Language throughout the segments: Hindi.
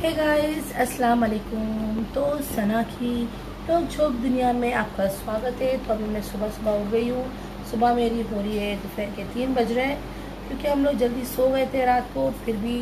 हे गाइस, अस्सलाम वालेकुम। तो सना की टोक झोंक दुनिया में आपका स्वागत है। तो अभी मैं सुबह उठ गई हूँ। सुबह मेरी हो रही है दोपहर के 3 बज रहे हैं, क्योंकि हम लोग जल्दी सो गए थे रात को। फिर भी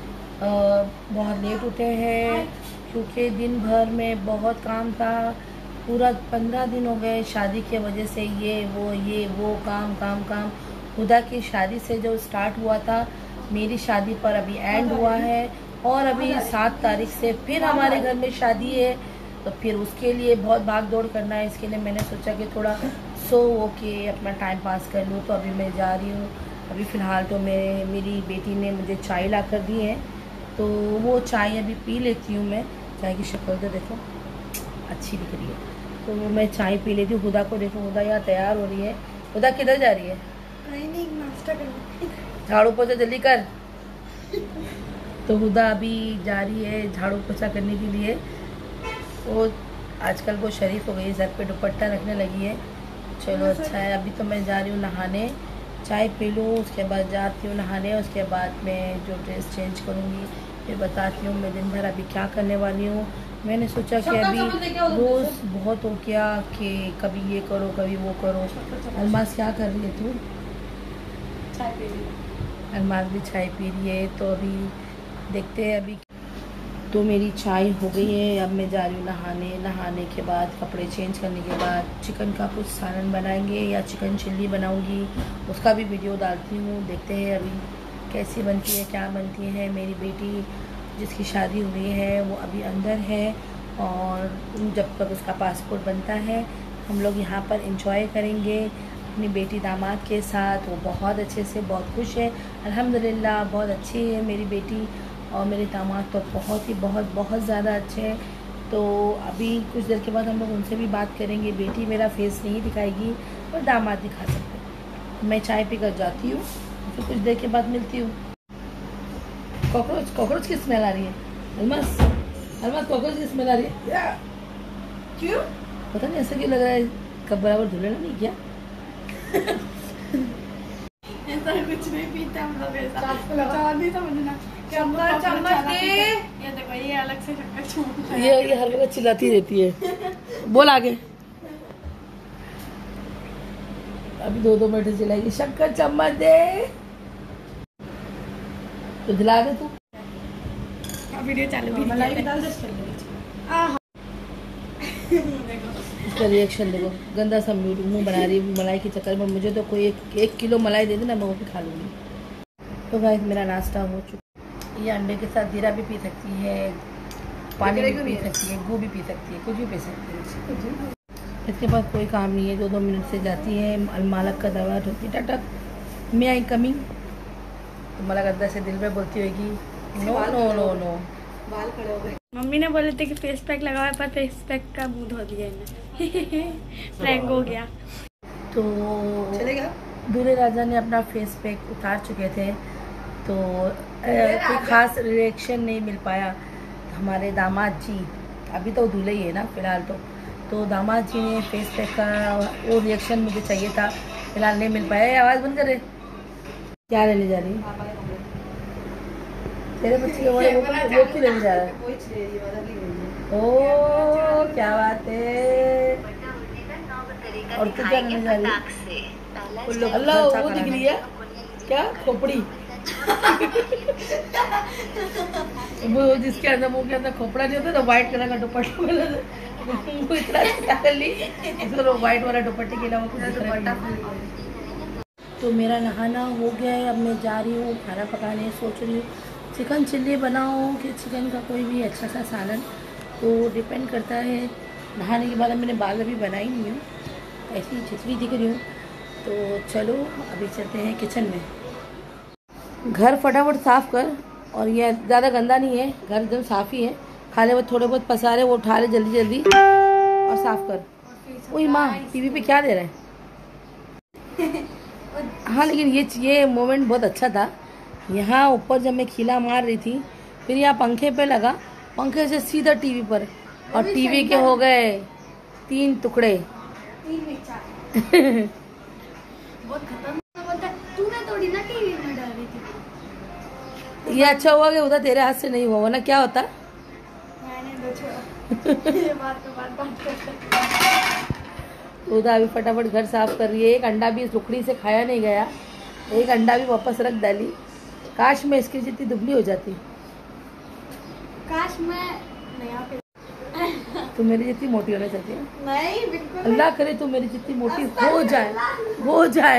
बहुत लेट उठे हैं, क्योंकि दिन भर में बहुत काम था। पूरा 15 दिन हो गए शादी की वजह से, ये वो काम काम काम। खुदा की शादी से जो स्टार्ट हुआ था, मेरी शादी पर अभी एंड हुआ है। और अभी 7 तारीख से फिर हमारे घर में शादी है, तो फिर उसके लिए बहुत भाग दौड़ करना है। इसके लिए मैंने सोचा कि थोड़ा सो हो के अपना टाइम पास कर लूँ। तो अभी मैं जा रही हूँ। अभी फ़िलहाल तो मेरी बेटी ने मुझे चाय ला कर दी है, तो वो चाय अभी पी लेती हूँ मैं। चाय की शक्ल तो देखो अच्छी दिख रही है, तो वो मैं चाय पी लेती हूँ। हुदा को देखो, हुदा यहाँ तैयार हो रही है। हुदा किधर जा रही है? नहीं, नाश्ता करना। झाड़ू पोछा जल्दी कर। तो हुदा अभी जा रही है झाड़ू पोछा करने के लिए। वो आजकल वो शरीफ हो गई, सर पे दुपट्टा रखने लगी है। चलो अच्छा है। अभी तो मैं जा रही हूँ नहाने, चाय पी लूँ, उसके बाद जाती हूँ नहाने। उसके बाद मैं जो ड्रेस चेंज करूँगी फिर बताती हूँ मैं दिन भर अभी क्या करने वाली हूँ। मैंने सोचा कि अभी रोज़ बहुत हो गया कि कभी ये करो कभी वो करो। अलमास क्या कर रही है तू? चाय पी रही हूँ। अलमास भी चाय पी रही है। तो अभी देखते हैं। अभी तो मेरी चाय हो गई है। अब मैं जा रही हूँ नहाने। नहाने के बाद कपड़े चेंज करने के बाद चिकन का कुछ सालन बनाएंगे या चिकन चिल्ली बनाऊंगी, उसका भी वीडियो डालती हूँ। देखते हैं अभी कैसी बनती है, क्या बनती है। मेरी बेटी जिसकी शादी हुई है वो अभी अंदर है, और जब तक उसका पासपोर्ट बनता है हम लोग यहाँ पर इंजॉय करेंगे अपनी बेटी दामाद के साथ। वो बहुत अच्छे से बहुत खुश है, अल्हम्दुलिल्लाह। बहुत अच्छी है मेरी बेटी, और मेरे दामाद तो बहुत ज़्यादा अच्छे हैं। तो अभी कुछ देर के बाद हम लोग उनसे भी बात करेंगे। बेटी मेरा फेस नहीं दिखाएगी, और दामाद दिखा सकते हैं। मैं चाय पी कर जाती हूँ, फिर कुछ देर के बाद मिलती हूँ। कॉकरोच की स्मेल आ रही है। अलमास कॉकरोच की स्मेल आ रही है। क्यों? पता नहीं ऐसा क्यों लग रहा है, कब बराबर धुले ना नहीं क्या? ऐसा कुछ नहीं पीता हम लोग। ऐसा नहीं समझना। चम्मच दे। ये देखो, ये अलग से शक्कर ये हर वक्त चिल्लाती रहती है। बोल आगे। अभी 2-2 मिनट से चिल्लाएगी, शक्कर चम्मच दे। तो दिला दे तू। वीडियो चालू भी मलाई डाल दे। इसका रिएक्शन देखो, गंदा सा मुंह बना रही है मलाई के चक्कर में। मुझे तो कोई 1 किलो मलाई दे देना, मैं वो भी खा लूँगी। तो गाइस मेरा नाश्ता हो चुका। ये अंडे के साथ जीरा भी पी सकती है, पानी भी पी सकती है, गू भी पी सकती है, कुछ भी पी सकती है। इसके पास कोई काम नहीं है, 2-2 मिनट से जाती है। अलमालक का दवा होती टक मैं आई कमिंग। तो मला गद्दा से दिल में बोलती होगी नो नो नो नो। बाल खड़े हो गए। मम्मी ने बोले थे कि फेस पैक लगाया, पर फेस पैक का मुंह धो दिया इन्हें। प्रैंक हो गया। तो चलेगा। दूल्हे राजा ने अपना फेस पैक उतार चुके थे, तो कोई खास रिएक्शन नहीं मिल पाया। हमारे दामाद जी, अभी तो दूल्हे ही है ना फिलहाल, तो दामाद जी ने फेस पैक का वो रिएक्शन मुझे चाहिए था, फिलहाल नहीं मिल पाया। आवाज़ बंद कर रहे। क्या लेने जा रही है तेरे बच्चे? वो क्यों लेने जा रहा है? ओ क्या बात है। और तू क्या लेने जा रही है? अल्लाह, वो दिख रही है क्या? खोपड़ी। वो जिसके अंदर मुंह के अंदर खोपड़ा नहीं होता तो व्हाइट कलर का दुपट्टा वो इतना अच्छा कर ली, इसको व्हाइट वाला दुपट्टे के अलावा कुछ दुपट्टा। तो मेरा नहाना हो गया है। अब मैं जा रही हूँ खाना पकाने। सोच रही हूँ चिकन चिल्ली बनाऊँ कि चिकन का कोई भी अच्छा सा सालन, तो डिपेंड करता है। नहाने के बाद अब मैंने बाल अभी बनाई नहीं हूँ, ऐसी चितरी दिख रही हूँ। तो चलो अभी चलते हैं किचन में। घर फटाफट साफ़ कर, और ये ज़्यादा गंदा नहीं है, घर एकदम साफ़ ही है। खाने में थोड़े बहुत पसारे वो उठा ले जल्दी जल्दी और साफ़ कर। वही माँ टीवी पे क्या दे रहा है? हाँ, लेकिन ये मोमेंट बहुत अच्छा था। यहाँ ऊपर जब मैं खीला मार रही थी, फिर यहाँ पंखे पे लगा, पंखे से सीधा टीवी पर, और टीवी के हो गए 3 टुकड़े। बहुत खतरनाक। तूने थोड़ी ना टीवी में डाली थी। ये अच्छा हुआ कि उधर तेरे हाथ से नहीं हुआ, वरना क्या होता? छोड़ो। ये बात करते। उदा अभी फटाफट घर साफ कर रही है। एक अंडा भी इस लुकड़ी से खाया नहीं गया, एक अंडा भी वापस रख डाली। काश मैं इसकी जितनी दुबली हो जाती। काश मैं नहीं तू मेरी जितनी मोटी होना चाहती है? नहीं, बिल्कुल अल्लाह करे तू मेरी जितनी मोटी हो जाए।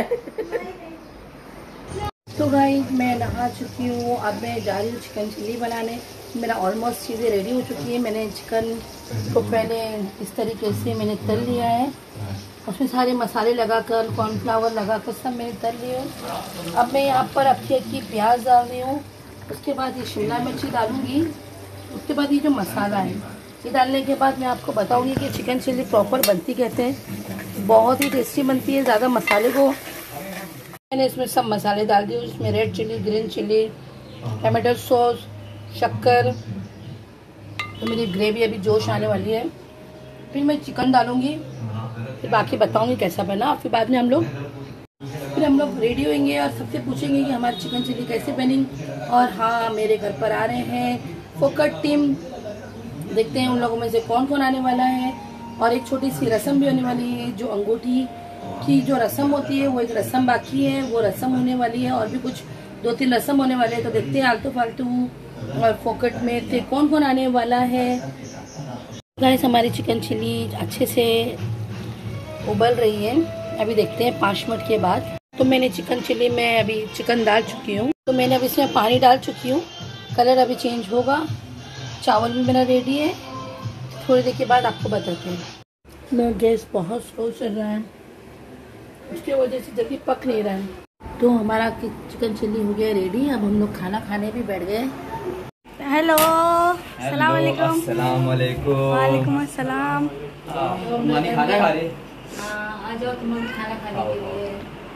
तो गाइस मैं नहा चुकी हूँ, अब मैं जा रही हूँ चिकन चिल्ली बनाने। मेरा ऑलमोस्ट चीज़ें रेडी हो चुकी है। मैंने चिकन को पहले इस तरीके से मैंने तल लिया है, उसमें सारे मसाले लगाकर कॉर्नफ्लावर लगाकर सब मैंने तल लिए। अब मैं यहाँ पर अक्की प्याज डाल रही हूँ, उसके बाद ये शिमला मिर्ची डालूँगी, उसके बाद ये जो मसाला है ये डालने के बाद मैं आपको बताऊँगी कि चिकन चिल्ली प्रॉपर बनती कहते हैं, बहुत ही टेस्टी बनती है। ज़्यादा मसाले को मैंने इसमें सब मसाले डाल दिए, इसमें red chilli, green chilli, tomato sauce, शक्कर। तो मेरी ग्रेवी अभी जोश आने वाली है, फिर मैं चिकन डालूंगी, फिर बाकी बताऊंगी कैसा बना। फिर बाद में हम लोग रेडी होंगे और सबसे पूछेंगे कि हमारी चिकन चिल्ली कैसे बनी। और हाँ, मेरे घर पर आ रहे हैं फोकट टीम, देखते हैं उन लोगों में से कौन कौन आने वाला है। और एक छोटी सी रस्म भी होने वाली है, जो अंगूठी की जो रस्म होती है वो एक रस्म बाकी है, वो रस्म होने वाली है। और भी कुछ 2-3 रस्म होने वाले हैं, तो देखते हैं आलतू फालतू और फोकट में से कौन कौन आने वाला है। गाइस हमारी चिकन चिल्ली अच्छे से उबल रही है, अभी देखते हैं 5 मिनट के बाद। तो मैंने चिकन चिल्ली में अभी चिकन डाल चुकी हूँ, तो मैंने अभी इसमें पानी डाल चुकी हूँ, कलर अभी चेंज होगा। चावल भी मेरा रेडी है, थोड़ी देर के बाद आपको बताते हैं। मेरा गैस बहुत स्लो चल रहा है, उसकी वजह से जल्दी पक नहीं रहा है। तो हमारा चिकन चिल्ली हो गया रेडी, अब हम लोग खाना खाने भी बैठ गए। हेलो, अस्सलाम वालेकुम। अस्सलाम वालेकुम। वालेकुम अस्सलाम। खाना खा रहे? हाँ, आ जाओ तुम लोग खाना खाने के लिए।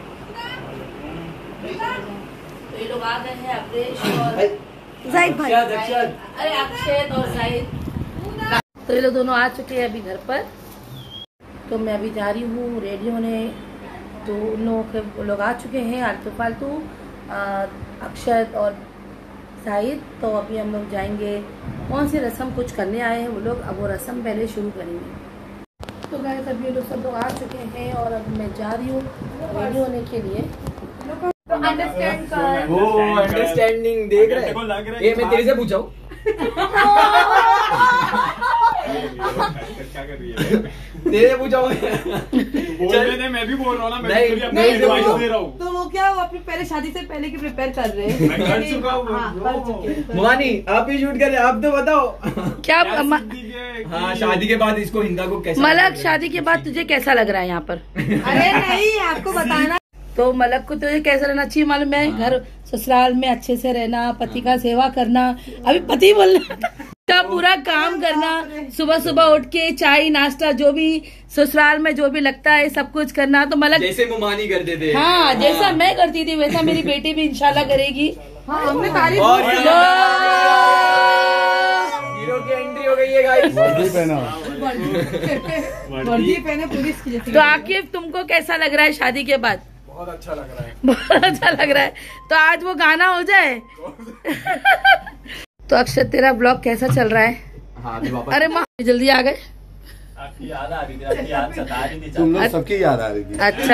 तो ये लोग आ गए हैं, अवधेश और जाहिद भाई। अरे अक्षय और जाहिद, तो ये लोग दोनों आ चुके हैं अभी घर पर। तो मैं अभी जा रही हूँ रेडी होने, तो उन लोगों के वो लोग आ चुके हैं आलतू फालतू, अक्षय और जाहिद। तो अभी हम लोग जाएंगे, कौन सी रस्म कुछ करने आए हैं वो लोग, अब वो रस्म पहले शुरू करेंगे। तो गाइस अभी ये लोग सब लोग आ चुके हैं और अब मैं जा रही हूँ रेडी होने के लिए। अंडरस्टैंड कर। वो अंडरस्टैंडिंग देख रहे हैं। ये मैं तेरे से पूछा हूँ। तेरे पूछा हूँ। मैं भी बोल रहा हूँ ना, मैं नहीं एडवाइस दे रहा हूँ। तो वो क्या, वो अपनी पहले शादी से पहले की प्रिपेयर कर रहे हैं। मैं कर चुका हूँ। हाँ, कर चुके। मुहानी आप ही शूट करें, आप तो बताओ क्या हाँ, शादी के बाद इसको हिंदा को कैसा मलक, शादी के बाद तुझे कैसा लग रहा है यहाँ पर? अरे नहीं, आपको बताना। तो मलक को तुझे कैसा रहना चाहिए मालूम है? घर ससुराल में अच्छे से रहना, पति का सेवा करना, अभी पति बोलना का पूरा काम करना, सुबह सुबह उठ के चाय नाश्ता जो भी ससुराल में जो भी लगता है सब कुछ करना। तो मलक जैसे मुमानी करते थे। हाँ, जैसा मैं करती थी वैसा मेरी बेटी भी इंशाल्लाह करेगी। हाँ, हमने तारीफ और की। हीरो की एंट्री हो गई है गाइस। वर्दी पहने पुलिस की जैसी। तो आकिब तुमको कैसा लग रहा है शादी के बाद? बहुत अच्छा लग रहा है। बहुत अच्छा लग रहा है। तो आज वो गाना हो जाए। तो अक्षय तेरा ब्लॉग कैसा चल रहा है? हाँ, अभी वापस। अरे माँ जल्दी आ गए। आपकी याद आ रही थी, आपकी याद सता रही थी। तुम लोग सबकी याद आ रही थी। अच्छा,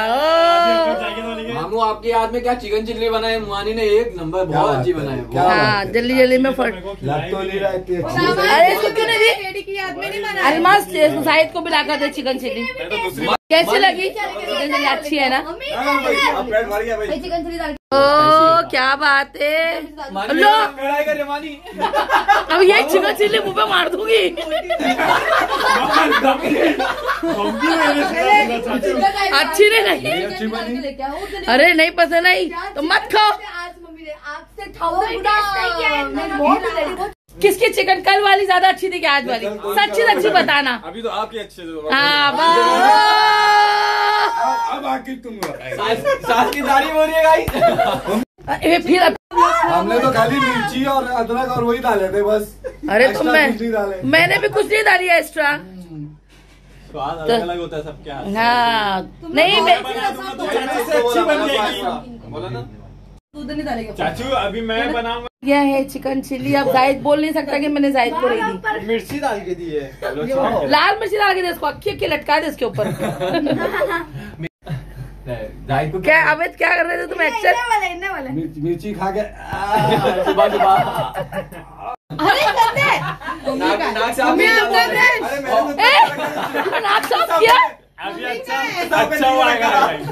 ओ मामू आपकी याद में क्या चिकन चिल्ली बनाए? मुहानी ने एक नंबर बहुत अच्छी बनाई। क्या हाँ, जल्दी जल्दी में फट। लग तो नहीं रहा है कि अच्छी है। अरे इसको क्यों नहीं दी? लेडी की याद में नहीं बना। अलमास शाहिद को भी लाकर दे चिकन चिल्ली। कैसी लगी? चिकन चिल्ली अच्छी है ना? चिकन चिल्ली डाल। ओ क्या बात है। लो लड़ाई कर मानी। अब ये चिकन चिल्ली मुँह पे मार दूंगी। अच्छी नहीं लगी? अरे नहीं पसंद आई तो मत खाओ। आज मम्मी ने आग से ठाऊ। किसकी चिकन कल वाली ज्यादा अच्छी थी कि आज वाली? सच्ची सच्ची बताना। अभी तो आपकी अच्छे से। हाँ, अब आखिर तुम सास की तारीफ हो रही है गाइस। फिर हमने तो खाली मिर्ची और अदरक और वही डाले थे बस। अरे तो एक्स्ट्रा कुछ नहीं डाले। मैंने भी कुछ नहीं डाली है एक्स्ट्रा। स्वाद अलग अलग होता है सबके हाथ। हाँ नहीं मैं अच्छी बन जाएगी। बोला ना। दूध नहीं डालेगा। चाचू अभी मैं बनाऊंगा यह है चिकन चिल्ली। अब जाहिद बोल नहीं सकता कि मैंने जाहिद को नहीं दी। मिर्ची डाल के दी है, लाल मिर्ची डाल के दे इसको, अक्की अक्की लटका दे इसके ऊपर। क्या अमित क्या कर रहे थे तुम? एक्शन मिर्ची खा के सुबह सुबह नाक साफ किया। अच्छा हुआ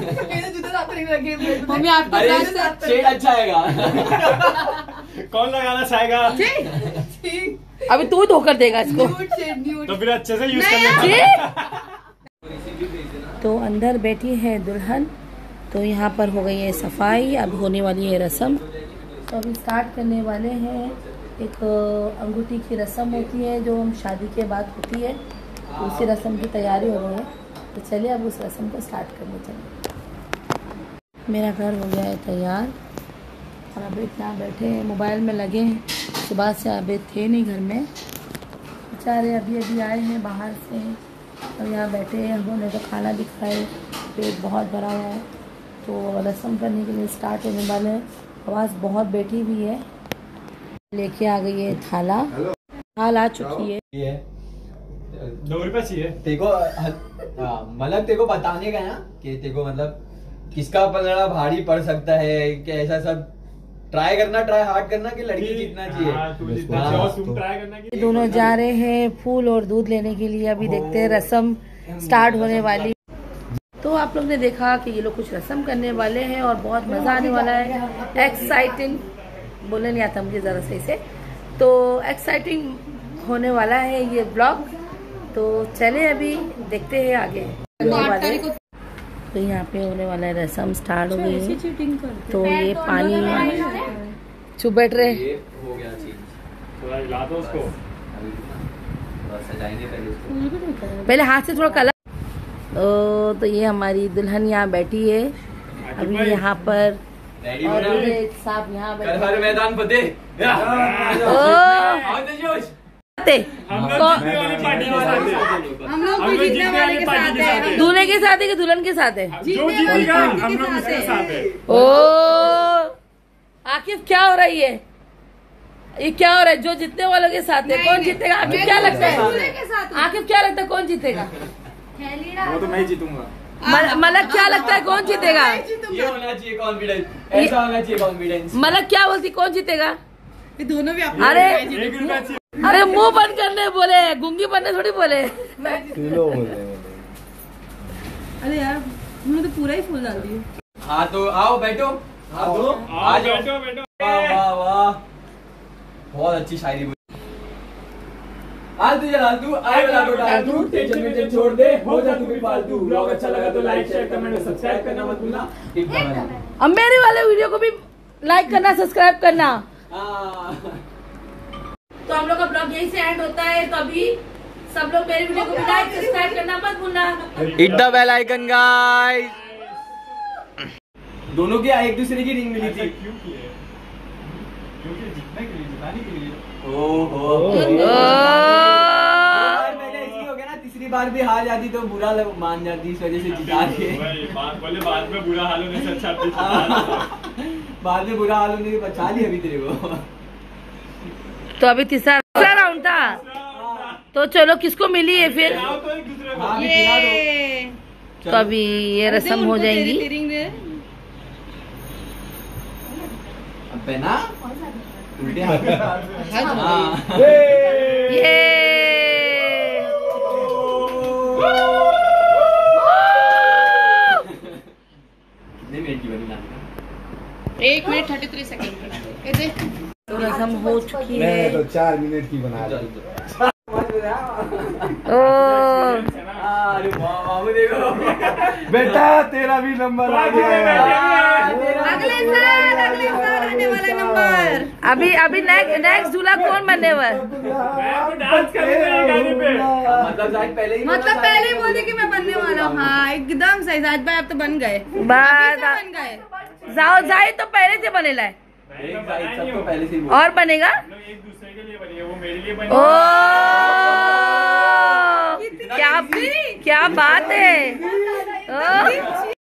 मम्मी आपको शेड अच्छा आएगा। कौन लगाना चाहेगा? अभी तू धोकर देगा इसको तो फिर अच्छे से यूज करना। तो अंदर बैठी है दुल्हन, तो यहाँ पर हो गई है सफाई, अब होने वाली है रस्म। तो अभी स्टार्ट करने वाले हैं। एक अंगूठी की रस्म होती है जो हम शादी के बाद होती है, तो उसी रस्म की तैयारी हो रही है। तो चलिए अब उस रस्म को स्टार्ट करने चलिए। मेरा घर हो गया है तैयार और अभी यहाँ बैठे हैं, मोबाइल में लगे हैं। सुबह से अभी थे नहीं घर में, बेचारे अभी अभी आए हैं बाहर से और यहाँ बैठे हैं। उन्होंने तो खाना भी खाए, पेट बहुत भरा हुआ है। तो रस्म करने के लिए स्टार्ट होने वाले हैं। आवाज़ बहुत बैठी हुई है। लेके आ गई है थाला, थाल आ चुकी है। 2 रुपए चाहिए तेको मतलब तेको बताने का ना कि तेको मतलब किसका पलड़ा भारी पड़ सकता है, कि ऐसा सब ट्राई करना, ट्राई हार्ड करना कि लड़की जीतना चाहिए। ट्राई करना कि दोनों जा रहे हैं फूल और दूध लेने के लिए। अभी देखते हैं रस्म स्टार्ट होने वाली। तो आप लोग ने देखा कि ये लोग कुछ रस्म करने वाले हैं और बहुत मज़ा आने वाला है। एक्साइटिंग बोलने नहीं आता मुझे ज़रा सही से, तो एक्साइटिंग होने वाला है ये ब्लॉग। तो चले अभी देखते हैं आगे वाले। तो यहाँ पे होने वाला है रस्म स्टार्ट हो गई है। तो ये पानी चुप बैठ रहे, हो गया चीज, थोड़ा हिला दो उसको, सजाएंगे पहले उसको। पहले हाथ से थोड़ा कलर। तो ये हमारी दुल्हन यहाँ बैठी है अभी यहाँ पर, और ये साहब यहाँ बैठे। हर मैदान फतेह। हम लोग भी जीतने वाले के साथ है। दूल्हे के साथ है कि दुल्हन के साथ है? जो जीतेगा हम लोग उसके साथ है। ओ आकिब क्या हो रही है? ये क्या हो रहा है? जो जीतने वालों के साथ है। कौन जीतेगा? आकिब क्या लगता है? आकिब क्या लगता है कौन जीतेगा? वो तो मैं ही जीतूंगा। मलक क्या लगता है कौन जीतेगा? ये होना चाहिए कॉन्फिडेंस, ऐसा होना चाहिए कॉन्फिडेंस। मलक क्या बोलती कौन जीतेगा? ये दोनों भी अरे 1 रुपया चाहिए। अरे मुंह बंद करने बोले, गूंगी बनने थोड़ी बोले। अरे यार उन्होंने तो पूरा ही फूल डाल दिया। हाँ तो आओ बैठो, आओ बैठो बैठो। वाह वाह, बहुत अच्छी शायरी बोली। आज तुझे लाल तू आए वाला तो डाल तू, टेंशन में छोड़ दे, हो जा तू भी फालतू। ब्लॉग अच्छा लगा तो लाइक शेयर कमेंट और सब्सक्राइब करना मत भूलना। अब मेरे वाले वीडियो को भी लाइक करना, सब्सक्राइब करना। तो हम लोग का ब्लॉग यहीं से एंड होता है। तो अभी सब लोग मेरे वीडियो को भी लाइक सब्सक्राइब करना मत भूलना। Hit the bell icon guys. दोनों की एक दूसरे की रिंग मिली थी। क्यों की है? क्योंकि जीतने के लिए, जिताने के लिए। ओहो पहले ऐसी हो गया ना, तीसरी बार भी हार जाती तो बुरा मान जाती, इस वजह से जिता के। बोले बाद में बुरा हाल होने से अच्छा बाद में बुरा हाल होने से बचा ली अभी तेरे को। तो अभी तीसरा राउंड था, तो चलो किसको मिली है फिर? तो एक दूसरे को। हाँ, अभी खिला दो। तो अभी ये रस्म हो जाएंगी। अब ना उल्टे हाथ। हाँ। ये कितने मिनट की बनी नानी? 1 मिनट 33 सेकंड। तो रस्म हो चुकी है। मैं तो 4 मिनट की बना रही। ओ अरे बाबू देखो बेटा तेरा भी नंबर आ गया है। अगले साल आने वाला नंबर। अभी नेक्स्ट दूल्हा कौन बनने वाला? डांस करेंगे गाने पे। मतलब पहले ही बोले कि मैं बनने वाला हूँ। हाँ एकदम सही। साज भाई आप तो बन गए, बात बन गए। जाए तो पहले से बनेला है सबको पहले से ही और बनेगा। एक दूसरे के लिए बनेगा, वो मेरे लिए ओ क्या बात है।